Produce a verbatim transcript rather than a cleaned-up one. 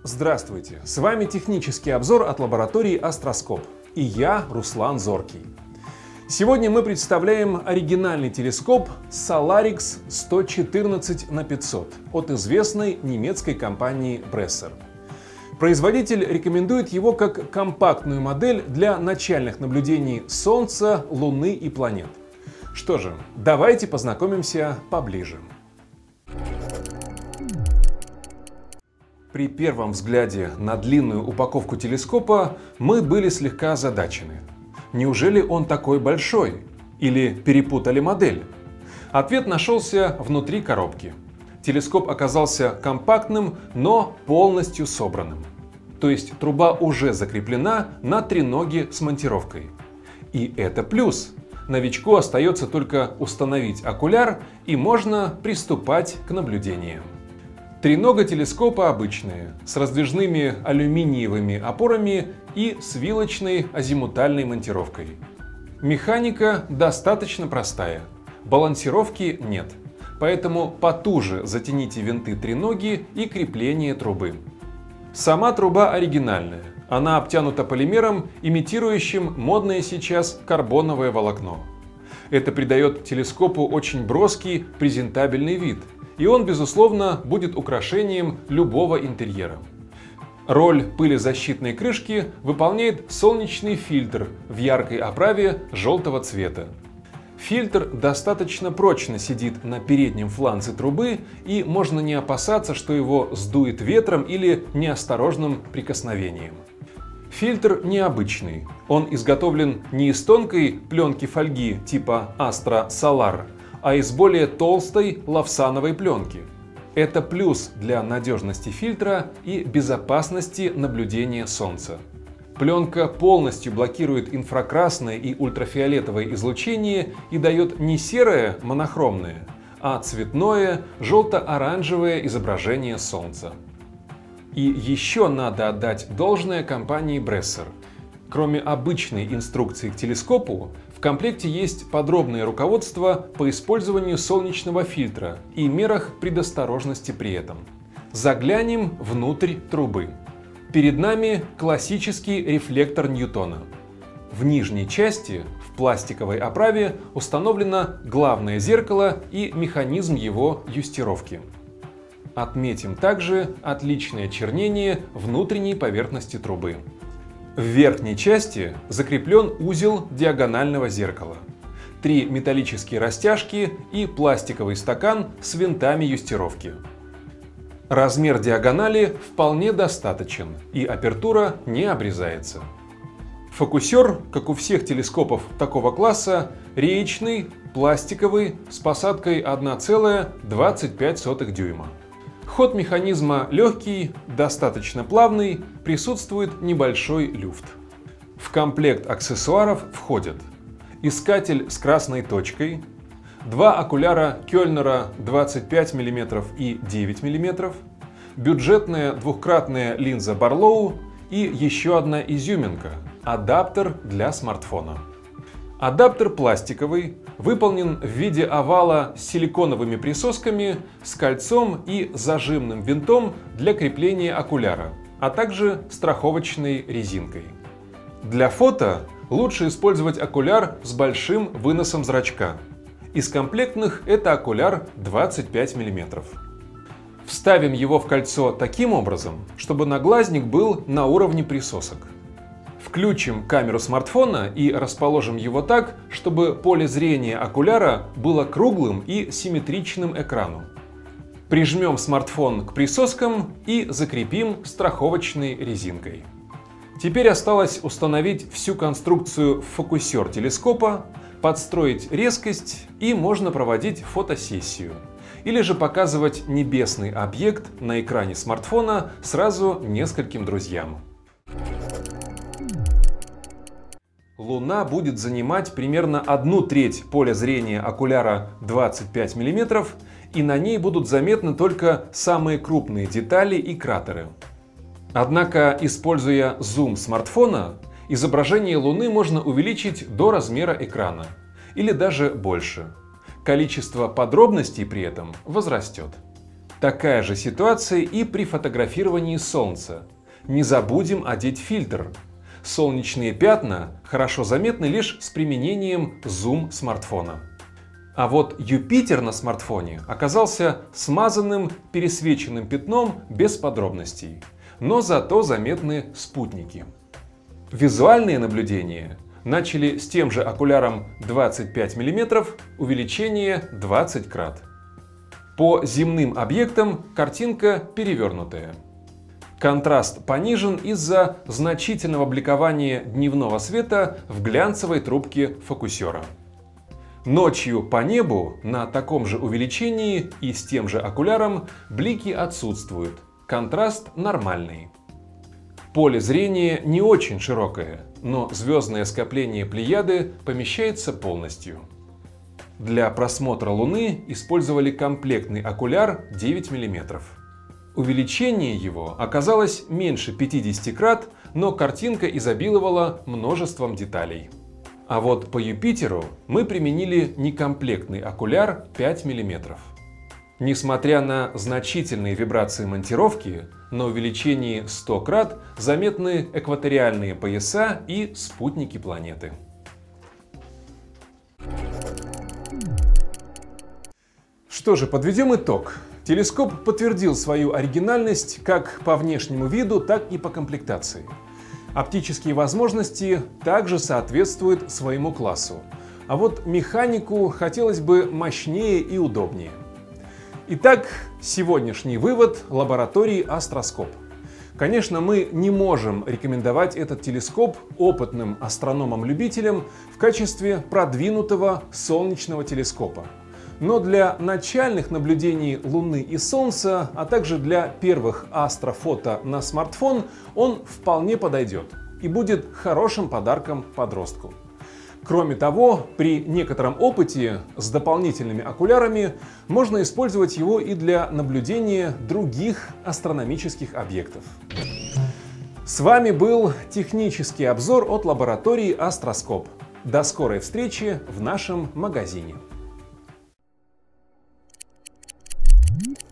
Здравствуйте! С вами технический обзор от лаборатории Астроскоп. И я, Руслан Зоркий. Сегодня мы представляем оригинальный телескоп Solarix сто четырнадцать на пятьсот от известной немецкой компании Bresser. Производитель рекомендует его как компактную модель для начальных наблюдений Солнца, Луны и планет. Что же, давайте познакомимся поближе. При первом взгляде на длинную упаковку телескопа мы были слегка озадачены. Неужели он такой большой? Или перепутали модель? Ответ нашелся внутри коробки. Телескоп оказался компактным, но полностью собранным. То есть труба уже закреплена на треноге с монтировкой. И это плюс. Новичку остается только установить окуляр, и можно приступать к наблюдениям. Тренога телескопа обычная, с раздвижными алюминиевыми опорами и с вилочной азимутальной монтировкой. Механика достаточно простая, балансировки нет, поэтому потуже затяните винты треноги и крепление трубы. Сама труба оригинальная, она обтянута полимером, имитирующим модное сейчас карбоновое волокно. Это придает телескопу очень броский, презентабельный вид. И он, безусловно, будет украшением любого интерьера. Роль пылезащитной крышки выполняет солнечный фильтр в яркой оправе желтого цвета. Фильтр достаточно прочно сидит на переднем фланце трубы, и можно не опасаться, что его сдует ветром или неосторожным прикосновением. Фильтр необычный. Он изготовлен не из тонкой пленки фольги типа Astra Solar, а из более толстой лавсановой пленки. Это плюс для надежности фильтра и безопасности наблюдения Солнца. Пленка полностью блокирует инфракрасное и ультрафиолетовое излучение и дает не серое монохромное, а цветное желто-оранжевое изображение Солнца. И еще надо отдать должное компании Bresser. Кроме обычной инструкции к телескопу, в комплекте есть подробное руководство по использованию солнечного фильтра и мерах предосторожности при этом. Заглянем внутрь трубы. Перед нами классический рефлектор Ньютона. В нижней части, в пластиковой оправе, установлено главное зеркало и механизм его юстировки. Отметим также отличное чернение внутренней поверхности трубы. В верхней части закреплен узел диагонального зеркала, три металлические растяжки и пластиковый стакан с винтами юстировки. Размер диагонали вполне достаточен, и апертура не обрезается. Фокусер, как у всех телескопов такого класса, реечный, пластиковый, с посадкой одна целая двадцать пять сотых дюйма. Ход механизма легкий, достаточно плавный, присутствует небольшой люфт. В комплект аксессуаров входят искатель с красной точкой, два окуляра Кёльнера двадцать пять миллиметров и девять миллиметров, бюджетная двухкратная линза Барлоу и еще одна изюминка – адаптер для смартфона. Адаптер пластиковый, выполнен в виде овала с силиконовыми присосками, с кольцом и зажимным винтом для крепления окуляра, а также страховочной резинкой. Для фото лучше использовать окуляр с большим выносом зрачка. Из комплектных это окуляр двадцать пять миллиметров. Вставим его в кольцо таким образом, чтобы наглазник был на уровне присосок. Включим камеру смартфона и расположим его так, чтобы поле зрения окуляра было круглым и симметричным экрану. Прижмем смартфон к присоскам и закрепим страховочной резинкой. Теперь осталось установить всю конструкцию в фокусер телескопа, подстроить резкость, и можно проводить фотосессию. Или же показывать небесный объект на экране смартфона сразу нескольким друзьям. Луна будет занимать примерно одну треть поля зрения окуляра двадцать пять миллиметров, и на ней будут заметны только самые крупные детали и кратеры. Однако, используя зум смартфона, изображение Луны можно увеличить до размера экрана, или даже больше. Количество подробностей при этом возрастет. Такая же ситуация и при фотографировании Солнца. Не забудем одеть фильтр. Солнечные пятна хорошо заметны лишь с применением зум смартфона. А вот Юпитер на смартфоне оказался смазанным, пересвеченным пятном без подробностей. Но зато заметны спутники. Визуальные наблюдения начали с тем же окуляром двадцать пять миллиметров, увеличение двадцать крат. По земным объектам картинка перевернутая. Контраст понижен из-за значительного бликования дневного света в глянцевой трубке фокусера. Ночью по небу на таком же увеличении и с тем же окуляром блики отсутствуют, контраст нормальный. Поле зрения не очень широкое, но звездное скопление Плеяды помещается полностью. Для просмотра Луны использовали комплектный окуляр девять миллиметров. Увеличение его оказалось меньше пятидесяти крат, но картинка изобиловала множеством деталей. А вот по Юпитеру мы применили некомплектный окуляр пять миллиметров. Несмотря на значительные вибрации монтировки, на увеличении сто крат заметны экваториальные пояса и спутники планеты. Что же, подведем итог. Телескоп подтвердил свою оригинальность как по внешнему виду, так и по комплектации. Оптические возможности также соответствуют своему классу, а вот механику хотелось бы мощнее и удобнее. Итак, сегодняшний вывод лаборатории Астроскоп. Конечно, мы не можем рекомендовать этот телескоп опытным астрономам-любителям в качестве продвинутого солнечного телескопа. Но для начальных наблюдений Луны и Солнца, а также для первых астрофото на смартфон он вполне подойдет и будет хорошим подарком подростку. Кроме того, при некотором опыте с дополнительными окулярами можно использовать его и для наблюдения других астрономических объектов. С вами был технический обзор от лаборатории Астроскоп. До скорой встречи в нашем магазине.